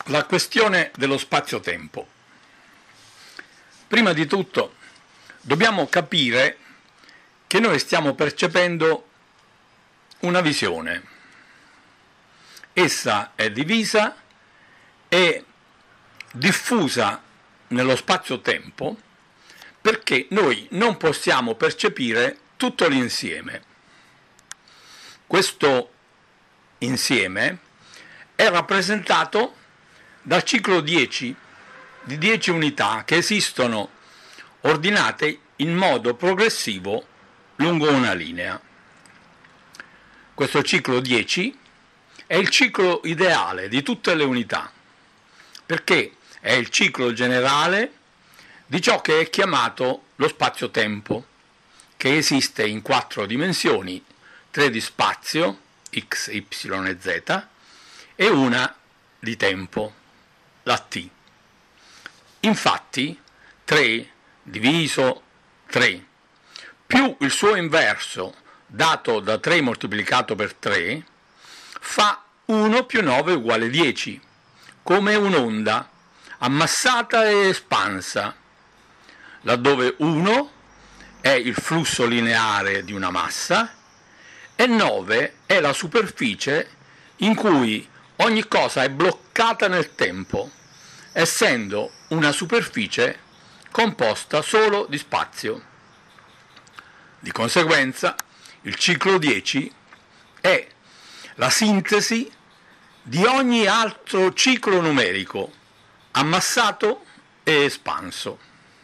La questione dello spazio-tempo. Prima di tutto dobbiamo capire che noi stiamo percependo una visione. Essa è divisa e diffusa nello spazio-tempo perché noi non possiamo percepire tutto l'insieme. Questo insieme è rappresentato dal ciclo 10 di 10 unità che esistono ordinate in modo progressivo lungo una linea. Questo ciclo 10 è il ciclo ideale di tutte le unità, perché è il ciclo generale di ciò che è chiamato lo spazio-tempo, che esiste in 4 dimensioni, 3 di spazio, x, y e z, e una di tempo, la t. Infatti 3 diviso 3 più il suo inverso dato da 3 moltiplicato per 3 fa 1 più 9 uguale 10, come un'onda ammassata e espansa, laddove 1 è il flusso lineare di una massa e 9 è la superficie in cui ogni cosa è bloccata nel tempo, essendo una superficie composta solo di spazio. Di conseguenza, il ciclo 10 è la sintesi di ogni altro ciclo numerico, ammassato e espanso.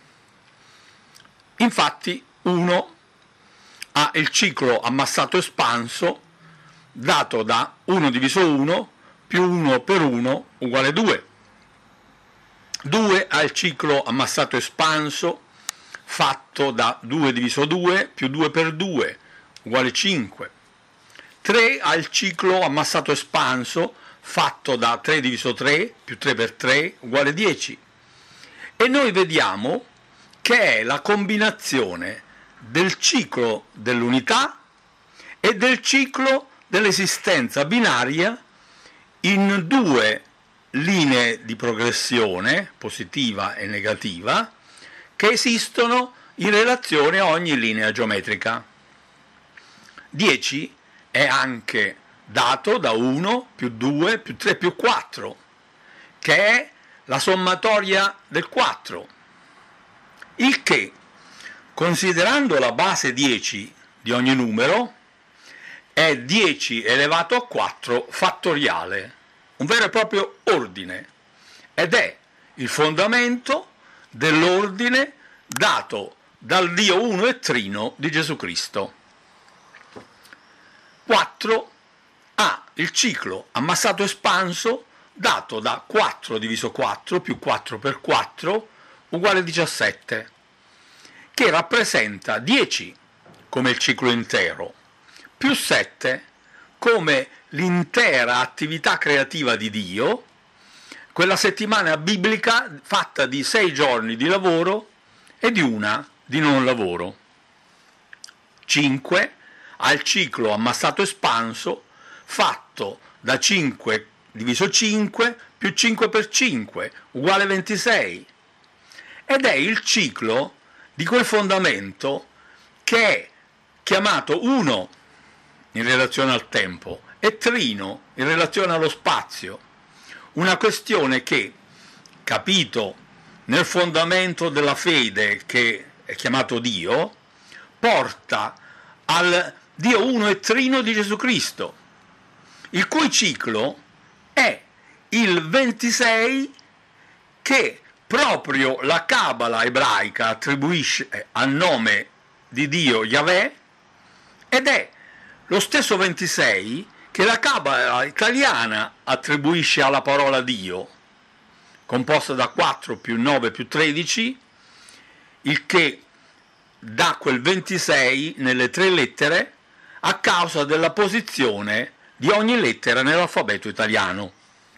Infatti, 1 ha il ciclo ammassato espanso dato da 1 diviso 1 più 1 per 1 uguale 2. 2 ha il ciclo ammassato espanso fatto da 2 diviso 2 più 2 per 2 uguale 5. 3 ha il ciclo ammassato espanso fatto da 3 diviso 3 più 3 per 3 uguale 10. E noi vediamo che è la combinazione del ciclo dell'unità e del ciclo dell'esistenza binaria in 2 linee di progressione, positiva e negativa, che esistono in relazione a ogni linea geometrica. 10 è anche dato da 1 più 2 più 3 più 4, che è la sommatoria del 4, il che, considerando la base 10 di ogni numero, è 10 elevato a 4 fattoriale, un vero e proprio ordine, ed è il fondamento dell'ordine dato dal Dio uno e trino di Gesù Cristo. 4 ha il ciclo ammassato espanso dato da 4 diviso 4 più 4 per 4 uguale 17, che rappresenta 10 come il ciclo intero, più 7 come l'intera attività creativa di Dio, quella settimana biblica fatta di 6 giorni di lavoro e di 1 di non lavoro. 5 ha il ciclo ammassato espanso fatto da 5 diviso 5 più 5 per 5 uguale 26, ed è il ciclo di quel fondamento che è chiamato 1 in relazione al tempo e trino in relazione allo spazio, una questione che, capito nel fondamento della fede che è chiamato Dio, porta al Dio uno e trino di Gesù Cristo, il cui ciclo è il 26 che proprio la Cabala ebraica attribuisce al nome di Dio Yahweh, ed è lo stesso 26 che la Cabala italiana attribuisce alla parola Dio, composta da 4 più 9 più 13, il che dà quel 26 nelle 3 lettere a causa della posizione di ogni lettera nell'alfabeto italiano.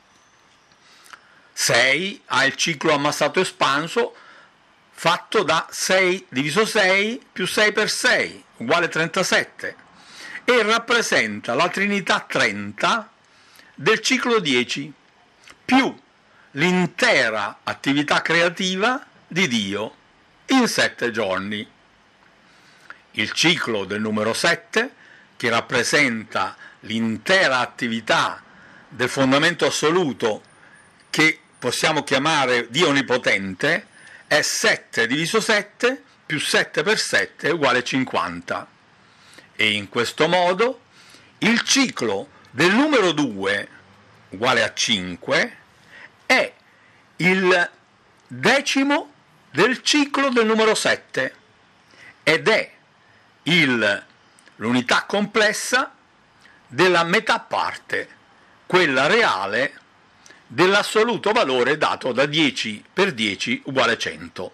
6 ha il ciclo ammassato espanso fatto da 6 diviso 6 più 6 per 6 uguale 37 e rappresenta la trinità 30 del ciclo 10 più l'intera attività creativa di Dio in 7 giorni. Il ciclo del numero 7, che rappresenta l'intera attività del fondamento assoluto che possiamo chiamare Dio Onnipotente, è 7 diviso 7 più 7 per 7 è uguale 50. E in questo modo il ciclo del numero 2, uguale a 5, è il decimo del ciclo del numero 7 ed è l'unità complessa della metà parte, quella reale dell'assoluto valore dato da 10 per 10 uguale 100.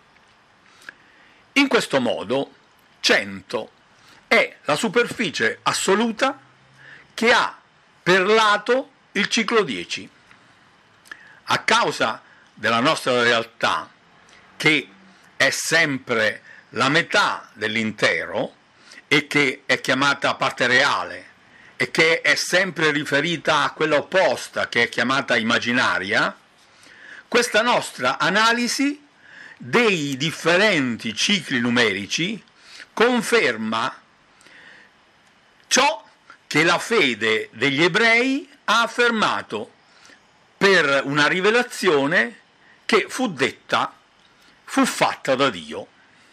In questo modo 100 è la superficie assoluta che ha per lato il ciclo 10. A causa della nostra realtà, che è sempre la metà dell'intero e che è chiamata parte reale e che è sempre riferita a quella opposta che è chiamata immaginaria, questa nostra analisi dei differenti cicli numerici conferma ciò che la fede degli ebrei ha affermato per una rivelazione che fu fatta da Dio.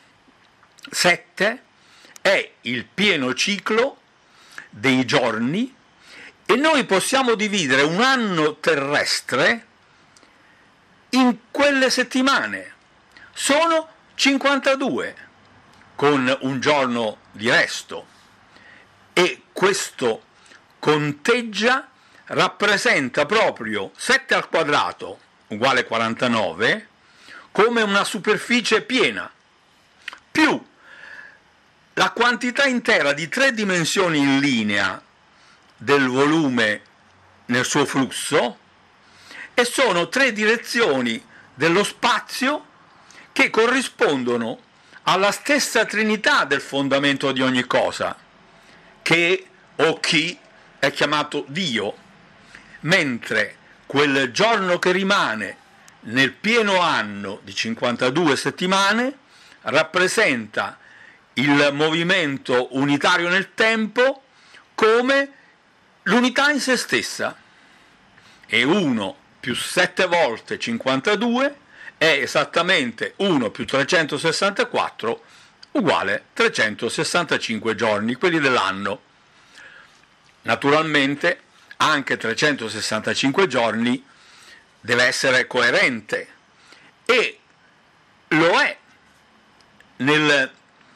7 è il pieno ciclo dei giorni e noi possiamo dividere un anno terrestre in quelle settimane. Sono 52 con un giorno di resto e questo conteggia rappresenta proprio 7 al quadrato uguale 49 come una superficie piena più la quantità intera di 3 dimensioni in linea del volume nel suo flusso, e sono 3 direzioni dello spazio che corrispondono alla stessa trinità del fondamento di ogni cosa, che o chi è chiamato Dio, mentre quel giorno che rimane nel pieno anno di 52 settimane rappresenta il movimento unitario nel tempo come l'unità in se stessa, e 1 più 7 volte 52 è esattamente 1 più 364 uguale 365 giorni, quelli dell'anno. Naturalmente anche 365 giorni deve essere coerente, e lo è nel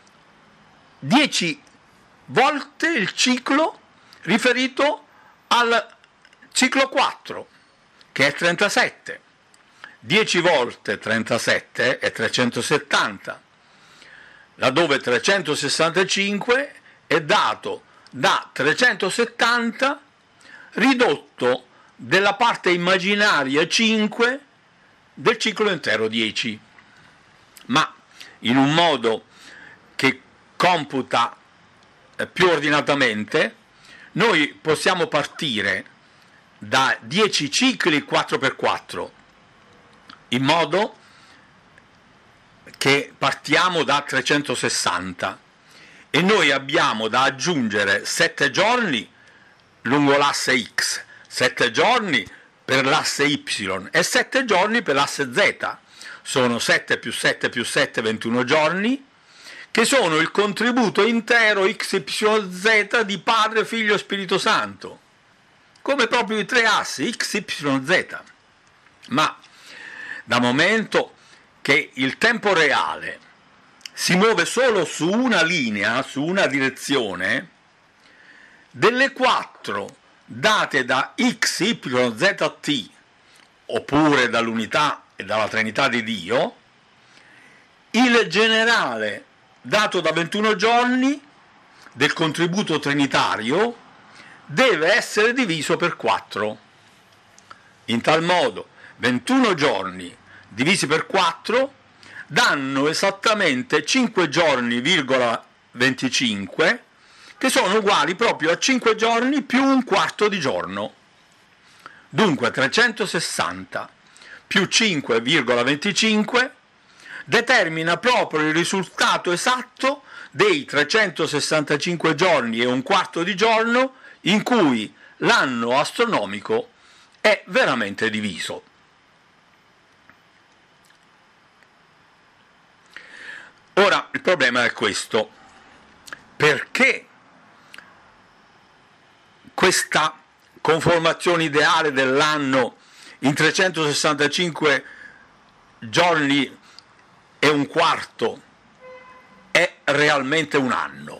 10 volte il ciclo riferito al ciclo 4, che è 37. 10 volte 37 è 370, laddove 365 è dato da 370 ridotto della parte immaginaria 5 del ciclo intero 10, ma in un modo che computa più ordinatamente. Noi possiamo partire da 10 cicli 4x4, in modo che partiamo da 360, e noi abbiamo da aggiungere 7 giorni lungo l'asse X, 7 giorni per l'asse Y e 7 giorni per l'asse Z. Sono 7 più 7 più 7, 21 giorni, che sono il contributo intero XYZ di Padre, Figlio e Spirito Santo, come proprio i 3 assi XYZ. Ma da momento che il tempo reale si muove solo su una linea, su una direzione, delle 4 date da XYZT, oppure dall'unità e dalla Trinità di Dio, il generale dato da 21 giorni del contributo trinitario deve essere diviso per 4. In tal modo 21 giorni divisi per 4 danno esattamente 5 giorni,25, che sono uguali proprio a 5 giorni più un quarto di giorno. Dunque 360 più 5,25 determina proprio il risultato esatto dei 365 giorni e un quarto di giorno in cui l'anno astronomico è veramente diviso. Ora il problema è questo: perché questa conformazione ideale dell'anno in 365 giorni e un quarto è realmente un anno?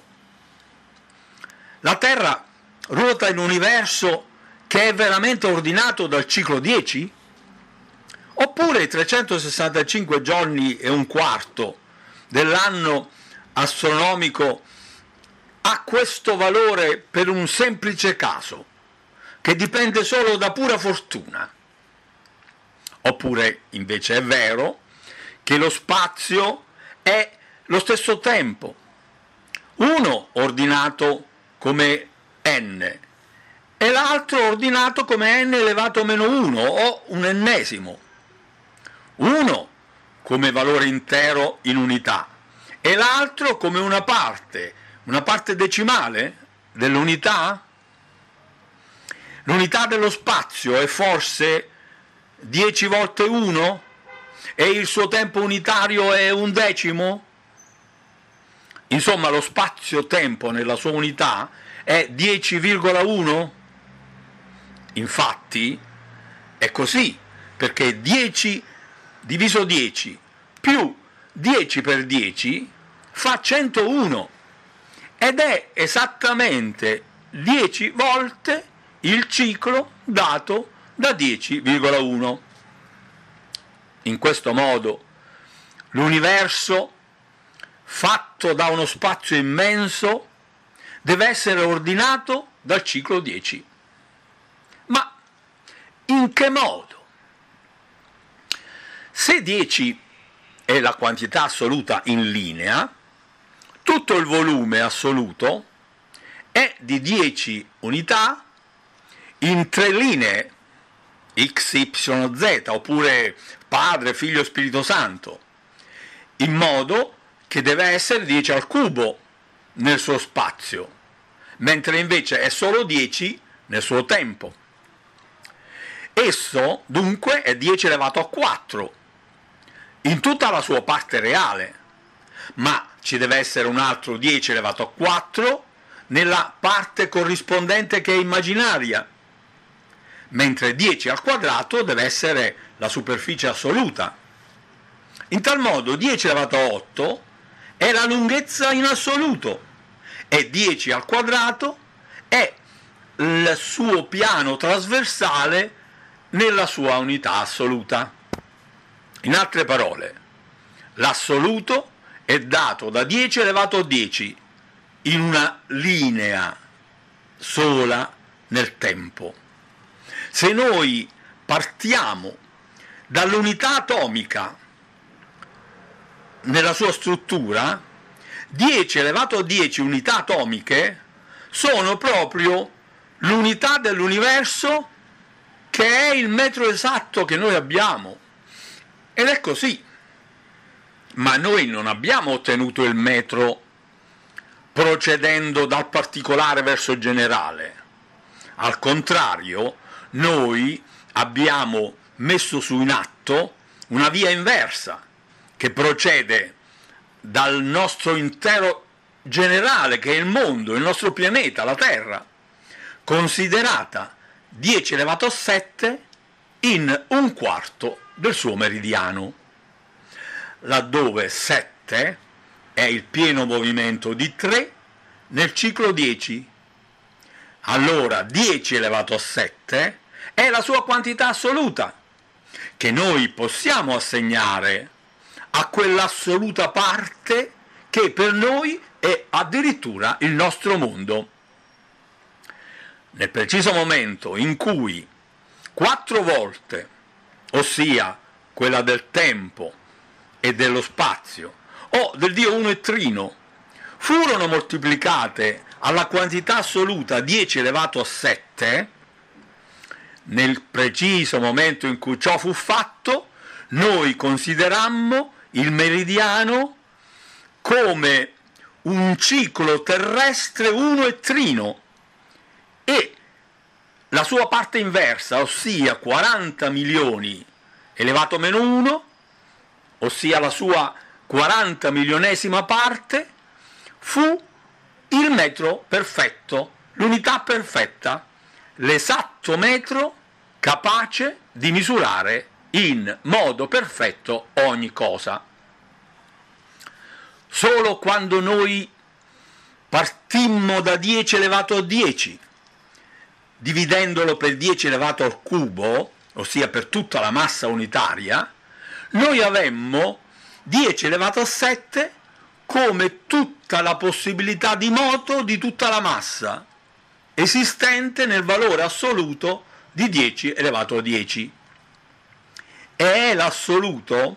La Terra ruota in un universo che è veramente ordinato dal ciclo 10? Oppure i 365 giorni e un quarto dell'anno astronomico ha questo valore per un semplice caso, che dipende solo da pura fortuna? Oppure invece è vero che lo spazio è lo stesso tempo, uno ordinato come n e l'altro ordinato come n elevato a meno 1 o un ennesimo, uno come valore intero in unità e l'altro come una parte decimale dell'unità? L'unità dello spazio è forse 10 volte 1 e il suo tempo unitario è un decimo? Insomma, lo spazio-tempo nella sua unità è 10,1? Infatti è così, perché 10 diviso 10 più 10 per 10 fa 101 ed è esattamente 10 volte il ciclo dato da 10,1. In questo modo l'universo, fatto da uno spazio immenso, deve essere ordinato dal ciclo 10. Ma in che modo? Se 10 è la quantità assoluta in linea, tutto il volume assoluto è di 10 unità in 3 linee, x, y, z, oppure Padre, Figlio e Spirito Santo, in modo che deve essere 10 al cubo nel suo spazio, mentre invece è solo 10 nel suo tempo. Esso dunque è 10 elevato a 4 in tutta la sua parte reale, ma ci deve essere un altro 10 elevato a 4 nella parte corrispondente che è immaginaria, mentre 10 al quadrato deve essere la superficie assoluta. In tal modo 10 elevato a 8 è la lunghezza in assoluto e 10 al quadrato è il suo piano trasversale nella sua unità assoluta. In altre parole, l'assoluto è dato da 10 elevato a 10 in una linea sola nel tempo. Se noi partiamo dall'unità atomica nella sua struttura, 10 elevato a 10 unità atomiche sono proprio l'unità dell'universo, che è il metro esatto che noi abbiamo. Ed è così. Ma noi non abbiamo ottenuto il metro procedendo dal particolare verso il generale. Al contrario, noi abbiamo messo su in atto una via inversa che procede dal nostro intero generale, che è il mondo, il nostro pianeta, la Terra, considerata 10 elevato a 7 in un quarto del suo meridiano, laddove 7 è il pieno movimento di 3 nel ciclo 10. Allora 10 elevato a 7 è la sua quantità assoluta, che noi possiamo assegnare a quell'assoluta parte che per noi è addirittura il nostro mondo. Nel preciso momento in cui 4 volte, ossia quella del tempo e dello spazio, o del Dio uno e trino, furono moltiplicate alla quantità assoluta 10 elevato a 7, nel preciso momento in cui ciò fu fatto, noi considerammo il meridiano come un ciclo terrestre uno e trino, e la sua parte inversa, ossia 40 milioni elevato meno 1, ossia la sua 40 milionesima parte, fu il metro perfetto, l'unità perfetta, l'esatto metro capace di misurare in modo perfetto ogni cosa. Solo quando noi partimmo da 10 elevato a 10, dividendolo per 10 elevato al cubo, ossia per tutta la massa unitaria, noi avemmo 10 elevato a 7 come tutta la possibilità di moto di tutta la massa esistente nel valore assoluto di 10 elevato a 10. E è l'assoluto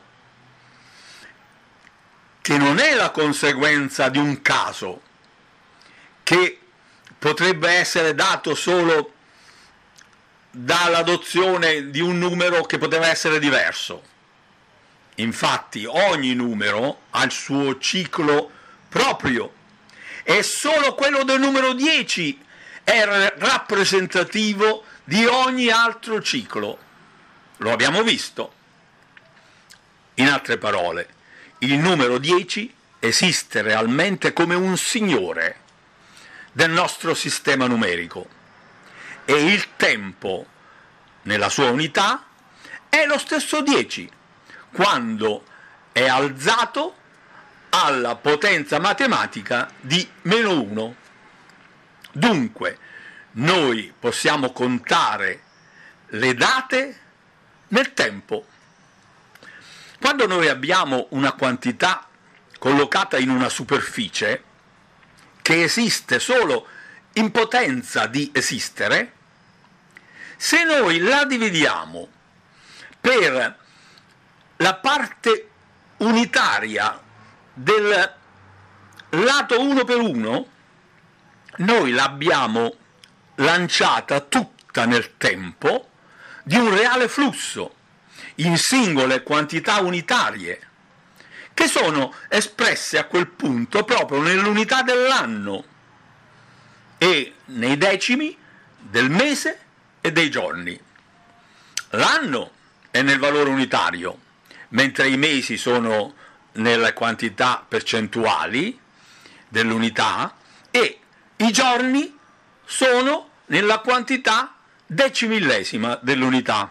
che non è la conseguenza di un caso che potrebbe essere dato solo dall'adozione di un numero che poteva essere diverso. Infatti ogni numero ha il suo ciclo proprio e solo quello del numero 10 è rappresentativo di ogni altro ciclo. Lo abbiamo visto. In altre parole, il numero 10 esiste realmente come un signore del nostro sistema numerico e il tempo nella sua unità è lo stesso 10 quando è alzato alla potenza matematica di meno 1. Dunque, noi possiamo contare le date nel tempo. Quando noi abbiamo una quantità collocata in una superficie che esiste solo in potenza di esistere, se noi la dividiamo per la parte unitaria del lato 1 per 1, noi l'abbiamo lanciata tutta nel tempo di un reale flusso in singole quantità unitarie che sono espresse a quel punto proprio nell'unità dell'anno e nei decimi del mese e dei giorni. L'anno è nel valore unitario, mentre i mesi sono nelle quantità percentuali dell'unità e i giorni sono nella quantità decimillesima dell'unità.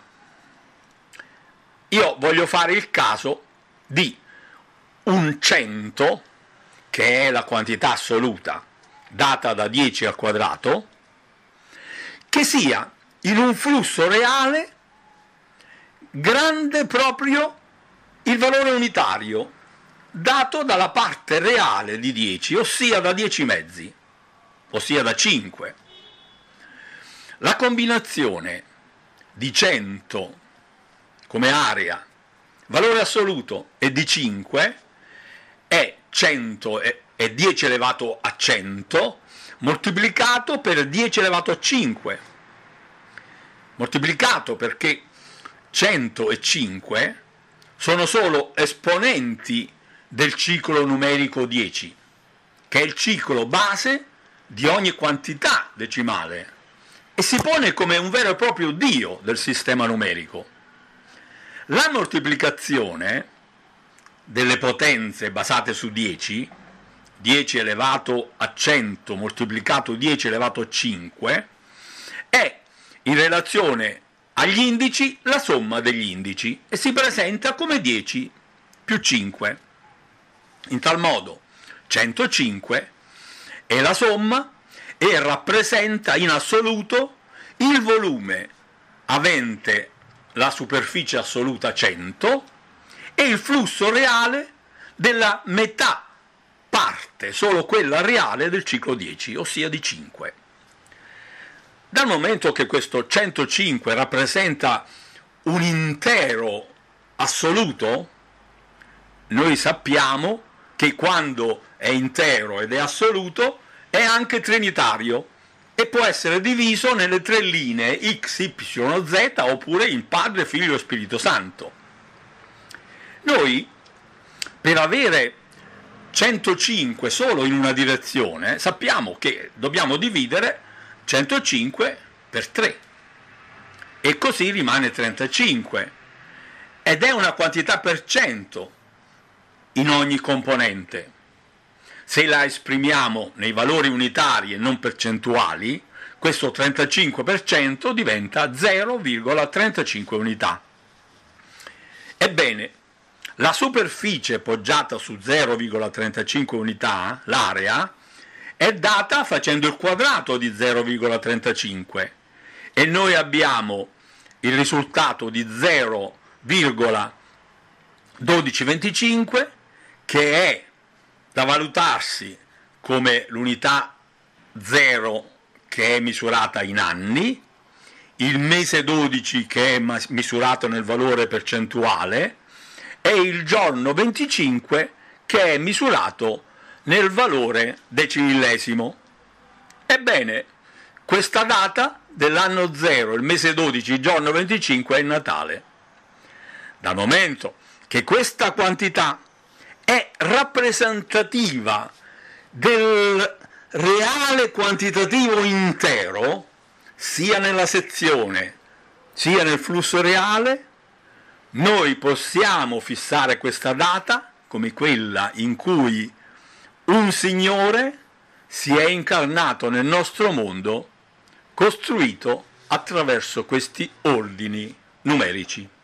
Io voglio fare il caso di un 100, che è la quantità assoluta data da 10 al quadrato, che sia in un flusso reale grande proprio il valore unitario dato dalla parte reale di 10, ossia da 10 mezzi, ossia da 5. La combinazione di 100 come area, valore assoluto, e di 5 è 100 è 10 elevato a 100 moltiplicato per 10 elevato a 5, moltiplicato perché 100 e 5 sono solo esponenti del ciclo numerico 10, che è il ciclo base di ogni quantità decimale e si pone come un vero e proprio dio del sistema numerico. La moltiplicazione delle potenze basate su 10, 10 elevato a 100 moltiplicato 10 elevato a 5, è in relazione agli indici la somma degli indici e si presenta come 10 più 5. In tal modo 105 è la somma e rappresenta in assoluto il volume avente la superficie assoluta 100 e il flusso reale della metà parte, solo quella reale del ciclo 10, ossia di 5. Dal momento che questo 105 rappresenta un intero assoluto, noi sappiamo che quando è intero ed è assoluto è anche trinitario, e può essere diviso nelle tre linee X, Y, Z, oppure in Padre, Figlio e Spirito Santo. Noi, per avere 105 solo in una direzione, sappiamo che dobbiamo dividere 105 per 3 e così rimane 35, ed è una quantità per cento in ogni componente. Se la esprimiamo nei valori unitari e non percentuali, questo 35% diventa 0,35 unità. Ebbene, la superficie poggiata su 0,35 unità, l'area, è data facendo il quadrato di 0,35 e noi abbiamo il risultato di 0,1225, che è da valutarsi come l'unità 0 che è misurata in anni, il mese 12 che è misurato nel valore percentuale e il giorno 25 che è misurato nel valore decimillesimo. Ebbene, questa data dell'anno 0, il mese 12, il giorno 25 è il Natale. Dal momento che questa quantità è rappresentativa del reale quantitativo intero, sia nella sezione sia nel flusso reale, noi possiamo fissare questa data come quella in cui un Signore si è incarnato nel nostro mondo, costruito attraverso questi ordini numerici.